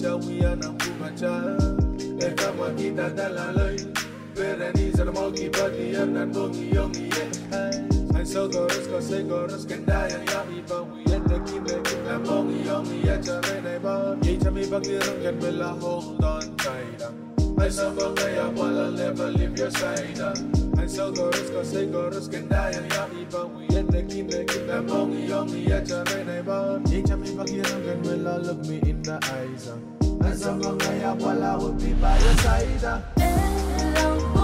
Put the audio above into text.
tell me I'm a child. They come and eat that line. Berenice and a monkey body and a monkey young yet. I saw Goris, cause they Goris can die and Yami, but we end the kid, a monkey young yet. And I bought each of me, but you don't get me, hold on tight. I saw Bongaya while I'll never leave your side. I saw Goris, cause they Goris can die and Yami, but we end the kid, a monkey young yet. And I bought each of me, but you don't get me, look me in the eyes. I saw Bongaya while I would be by your side.